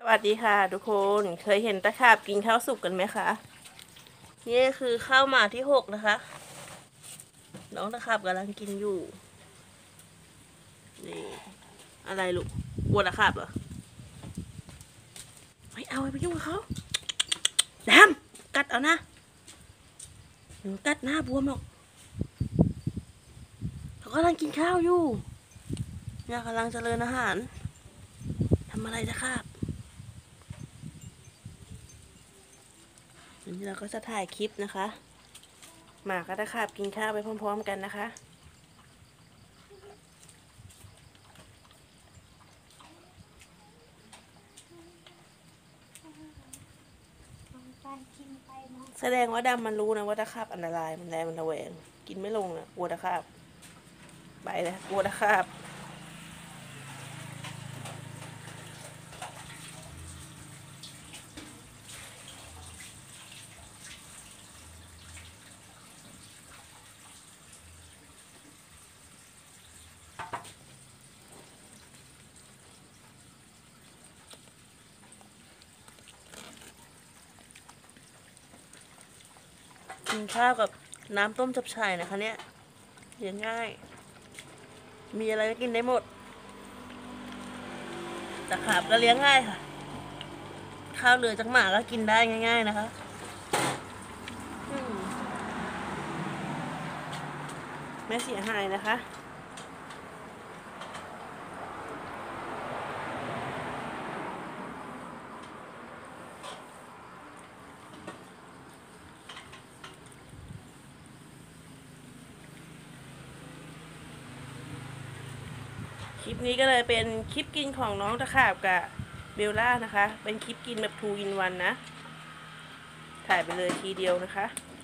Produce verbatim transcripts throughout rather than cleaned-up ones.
วัสดีค่ะทุกคนเคยเห็นตะขาบกินข้าวสุกกันไหมคะนี่คือข้าวหมาที่หกนะคะน้องตะขาบกำลังกินอยู่นี่อะไรลูกวัวตะขาบเหรอไม่เอาไปยุ่งกับเขาดำกัดเอานะหนูกัดหน้าบวมหรอกเขากำลังกินข้าวอยู่เนี่ยกำลังเจริญอาหารทำอะไรตะขาบวันนี้เราก็จะถ่ายคลิปนะคะหมากับตะขาบกินข้าวไปพร้อมๆกันนะคะแสดงว่าดำมันรู้นะว่าตะขาบอันตรายมันแรงมันระแวงกินไม่ลงนะกลัวตะขาบไปเลยกลัวตะขาบกินข้าวกับน้ำต้มจับฉ่ายนะคะเนี่ยเลี้ยงง่ายมีอะไรก็กินได้หมดตะขาบก็เลี้ยงง่ายค่ะข้าวเหลือจากหมาก็กินได้ง่ายๆนะคะไม่เสียหายนะคะคลิปนี้ก็เลยเป็นคลิปกินของน้องตะขาบกับเบลล่านะคะเป็นคลิปกินแบบ ทู อิน วัน นะถ่ายไปเลยทีเดียวนะคะ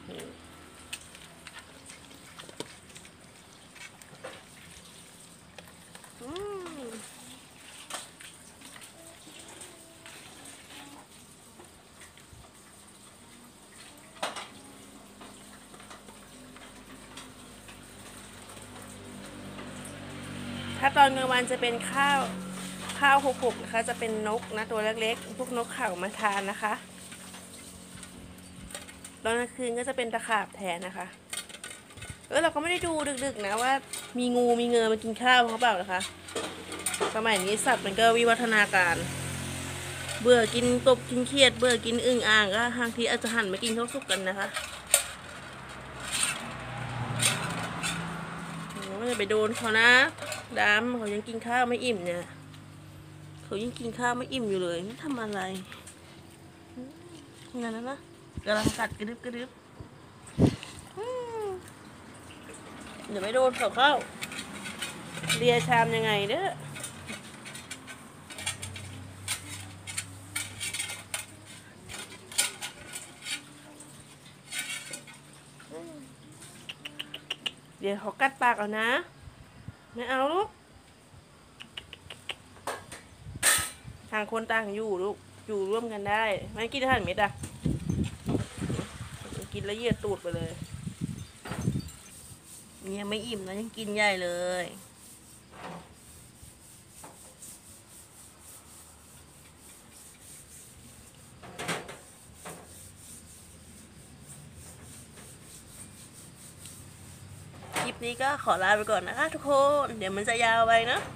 ถ้าตอนกลางวันจะเป็นข้าวข้าวหกหกนะคะจะเป็นนกนะตัวเล็กๆพวกนกเขามาทานนะคะตอนกลางคืนก็จะเป็นตะขาบแทนนะคะเออเราก็ไม่ได้ดูดึกๆนะว่ามีงูมีเงือมากินข้าวเขาเปล่านะคะสมัยนี้สัตว์มันก็วิวัฒนาการเบื่อกินกบกินเขียดเบื่อกินอึ่งอ่างก็บางทีอาจจะหันมากินข้าวสุกกันนะคะไม่จะไปโดนเขานะดำเขายังกินข้าวไม่อิ่มเนี่ยเขายังกินข้าวไม่อิ่มอยู่เลยไม่ทำอะไรงั้นนะนะกำลังกัดกระดึบกระดึบเดี๋ยวไม่โดนเขาเข้าเลียชามยังไงเด้อเดี๋ยวเขากัดปากเอานะไม่เอาลูกต่างคนต่างอยู่ลูกอยู่ร่วมกันได้ไม่กินอาหารเม็ดอ่ะกินแล้วเยียดตูดไปเลยยังไม่อิ่มนะยังกินใหญ่เลยคลิปนี้ก็ขอลาไปก่อนนะคะทุกคนเดี๋ยวมันจะยาวไปเนาะ